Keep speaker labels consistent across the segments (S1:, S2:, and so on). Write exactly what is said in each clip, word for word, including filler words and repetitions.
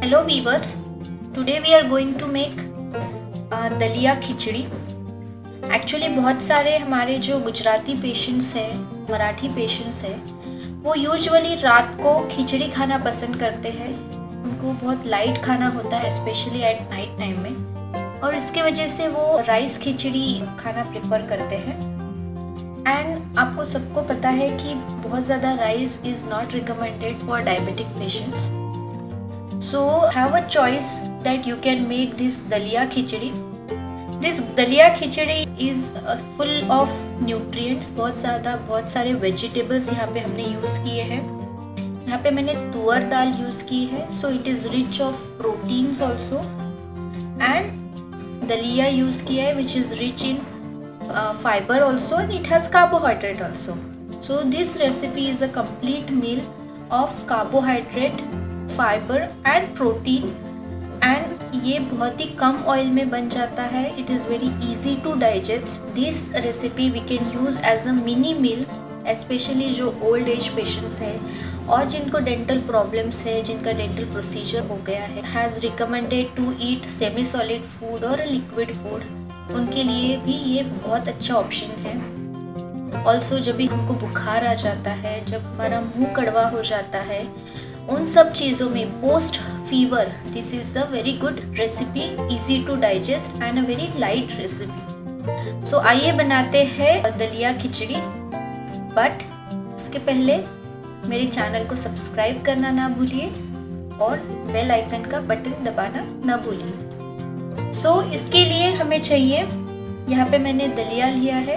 S1: Hello viewers, today we are going to make uh, दलिया खिचड़ी। Actually बहुत सारे हमारे जो गुजराती पेशेंट्स हैं, मराठी पेशेंट्स हैं, वो यूजुअली रात को खिचड़ी खाना पसंद करते हैं। उनको बहुत लाइट खाना होता है, स्पेशली एट नाइट टाइम में, और इसके वजह से वो राइस खिचड़ी खाना प्रेफर करते हैं। एंड आपको सबको पता है कि बहुत ज़्यादा rice is not recommended for diabetic patients. So have a choice that you can make this dalia khichdi. This dalia khichdi is uh, full of nutrients. बहुत ज़्यादा बहुत सारे vegetables यहाँ पे हमने यूज़ किए हैं। यहाँ पे मैंने तुअर दाल यूज़ की है, so it is rich of proteins also. And दलिया यूज़ किया है, which is rich in uh, fiber also, and it has carbohydrate also. So this recipe is a complete meal of carbohydrate, fibre and protein, and ये बहुत ही कम oil में बन जाता है। It is very easy to digest. This recipe we can use as a mini meal, specially जो old age patients हैं और जिनको डेंटल प्रॉब्लम्स है, जिनका डेंटल प्रोसीजर हो गया है, has recommended to eat semi solid food और लिक्विड फूड, उनके लिए भी ये बहुत अच्छा ऑप्शन है। ऑल्सो जब भी हमको बुखार आ जाता है, जब हमारा मुंह कड़वा हो जाता है, उन सब चीज़ों में post fever this is the very good recipe, easy to digest and a very light recipe. So आइए बनाते हैं दलिया खिचड़ी। बट उसके पहले मेरे चैनल को सब्सक्राइब करना ना भूलिए और बेल आइकन का बटन दबाना ना भूलिए। सो so, इसके लिए हमें चाहिए, यहाँ पे मैंने दलिया लिया है,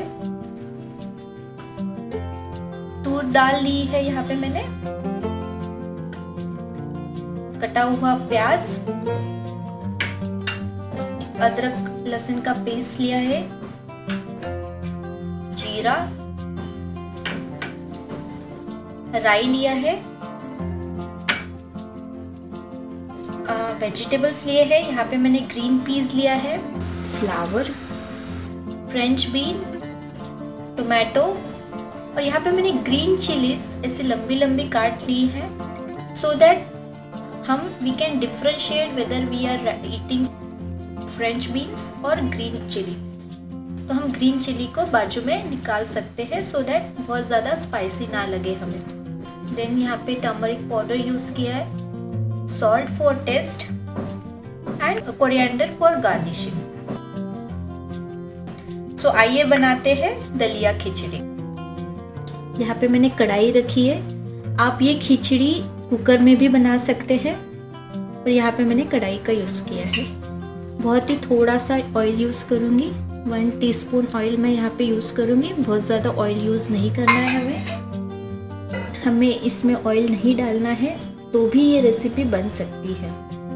S1: तूर दाल ली है, यहाँ पे मैंने कटा हुआ प्याज, अदरक लहसुन का पेस्ट लिया है, जीरा, राई लिया है, वेजिटेबल्स लिए हैं। यहाँ पे मैंने ग्रीन पीस लिया है, फ्लावर, फ्रेंच बीन, टोमेटो, और यहाँ पे मैंने ग्रीन चिलीज ऐसे लंबी लंबी काट ली है, सो दैट हम we can differentiate whether we are eating French beans और ग्रीन चिली। तो हम ग्रीन चिली को बाजू में निकाल सकते हैं, सो दैट बहुत ज़्यादा स्पाइसी ना लगे हमें। देन यहाँ पे टर्मरिक पाउडर यूज़ किया है, salt for taste, and coriander for garnishing. So आइए बनाते हैं दलिया खिचड़ी। यहाँ पे मैंने कढ़ाई रखी है। आप ये खिचड़ी कुकर में भी बना सकते हैं, और यहाँ पे मैंने कढ़ाई का यूज़ किया है। बहुत ही थोड़ा सा ऑयल यूज़ करूँगी, वन टीस्पून ऑयल मैं यहाँ पे यूज़ करूँगी। बहुत ज़्यादा ऑयल यूज़ नहीं करना है हमें हमें इसमें ऑयल नहीं डालना है, तो भी ये रेसिपी बन सकती है।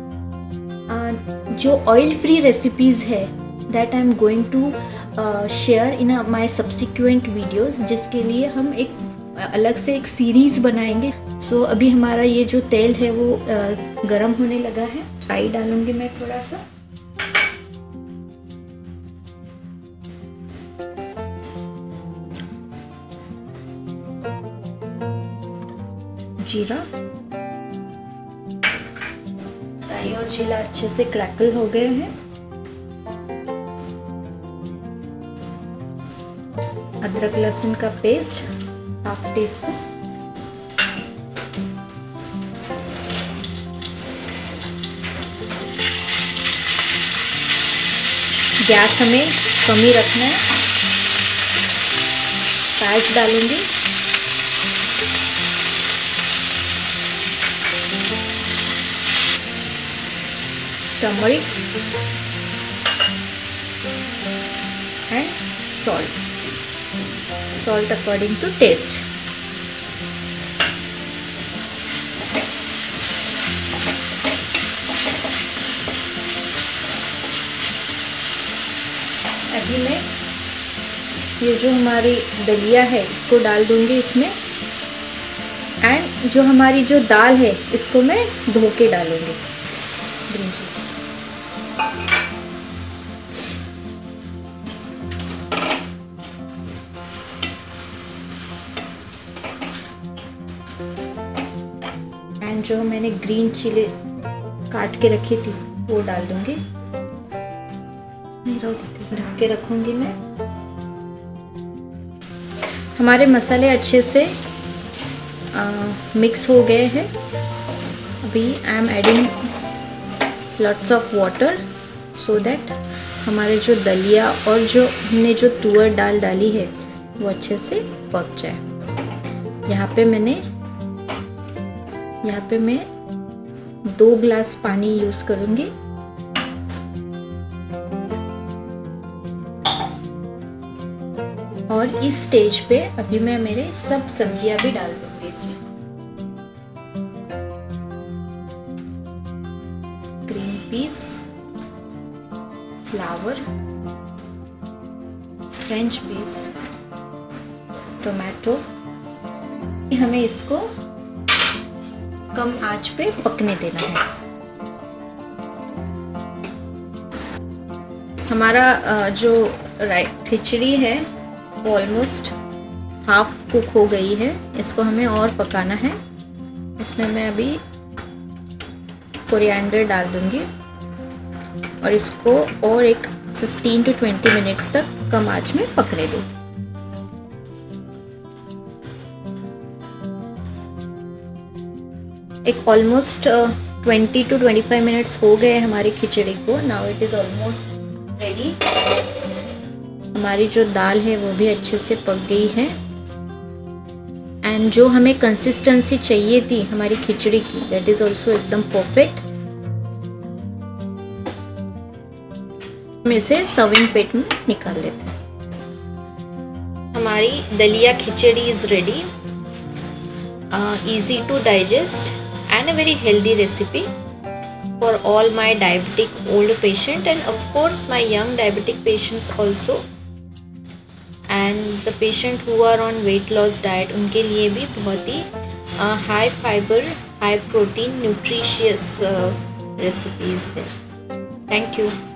S1: आ, जो ऑयल फ्री रेसिपीज़ है that I am going to share in my subsequent videos, जिसके लिए हम एक अलग से एक सीरीज़ बनाएंगे। सो so, अभी हमारा ये जो तेल है वो गरम होने लगा है। राई डालूंगी मैं थोड़ा सा, जीरा, राई और जीरा अच्छे से क्रैकल हो गए हैं। अदरक लहसुन का paste half teaspoon, gas हमें कम ही रखना है। प्याज डालूंगी, turmeric and salt, salt according to taste. अभी मैं ये जो हमारी दलिया है इसको डाल दूंगी इसमें, एंड जो हमारी जो दाल है इसको मैं धो के डालूंगी। एंड जो मैंने ग्रीन चिली काट के रखी थी वो डाल दूंगी। ढक के रखूंगी मैं। हमारे मसाले अच्छे से मिक्स हो गए हैं। अभी I am adding lots of water so that हमारे जो दलिया और जो हमने जो तुअर दाल डाली है वो अच्छे से पक जाए। यहाँ पे मैंने यहाँ पे मैं दो ग्लास पानी यूज करूँगी। और इस स्टेज पे अभी मैं मेरे सब सब्जियां भी डाल दूंगी इसमें। Green peas, flower, French peas, tomato. हमें इसको कम आंच पे पकने देना है। हमारा जो खिचड़ी है वो ऑलमोस्ट हाफ कुक हो गई है। इसको हमें और पकाना है। इसमें मैं अभी कोरिएंडर डाल दूंगी और इसको और एक फिफ्टीन टू ट्वेंटी मिनट्स तक कम आंच में पकने दूँ। एक almost twenty two twenty five minutes हो गए हमारी खिचड़ी को। Now it is almost ready. हमारी जो दाल है वो भी अच्छे से पक गई है एंड जो हमें कंसिस्टेंसी चाहिए थी हमारी खिचड़ी की दैट इज ऑल्सो एकदम परफेक्ट। हम इसे सर्विंग प्लेट में निकाल लेते हैं। हमारी दलिया खिचड़ी is ready. Easy to digest and a very healthy recipe for all my diabetic old patient and of course my young diabetic patients also and the patient who are on weight loss diet उनके लिए भी बहुत ही high fiber high protein nutritious uh, recipes there. Thank you.